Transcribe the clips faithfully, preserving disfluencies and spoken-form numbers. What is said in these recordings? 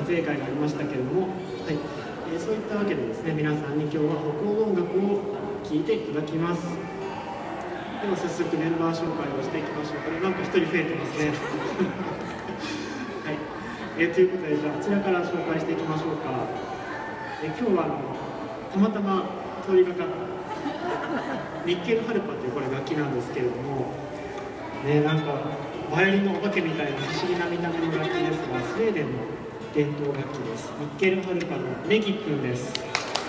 撮影会がありましたけれども、はい、えー、そういったわけでですね、皆さんに今日は北欧の音楽を聴いていただきます。では早速メンバー紹介をしていきましょう。これなんか一人増えてますね。はい、えー、ということで、じゃああちらから紹介していきましょうか。えー、今日はあのたまたま通りがかったニッケルハルパというこれ楽器なんですけれども、ね、なんかバイオリンのお化けみたいな不思議な見た目の楽器ですが、スウェーデンの伝統楽器です。ニッケルハルパのネギ君です。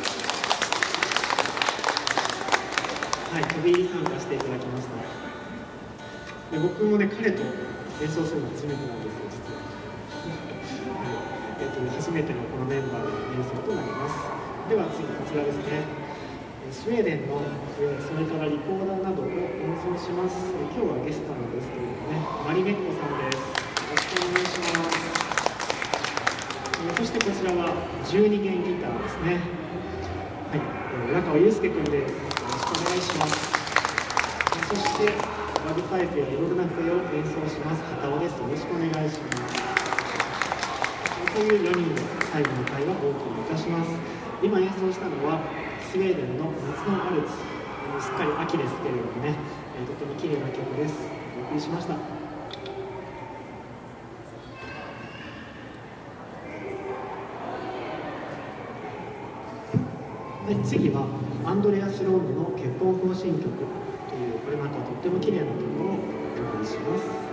はい、飛び入り参加していただきました。で、僕もね、彼と演奏するの初めてなんですよ、実は。はい、えっとね、初めてのこのメンバーでの演奏となります。では次、こちらですね。スウェーデンの、それからリコーダーなどを演奏します。今日はゲストなんですけれどもね、マリメッコさんです。よろしくお願いします。そしてこちらはじゅうにげんギターですね。はい、浦川祐介君です。よろしくお願いします。そしてバグパイプやいろいろな笛を演奏します畑尾です。よろしくお願いします。というよにんで最後の回はお送りいたします。今演奏したのはスウェーデンの夏のワルツ、すっかり秋ですけれどもね、とても綺麗な曲です。お送りしました。はい、次はアンドレアス・ロンドの結婚行進曲という、これまたとっても綺麗な曲をお送りします。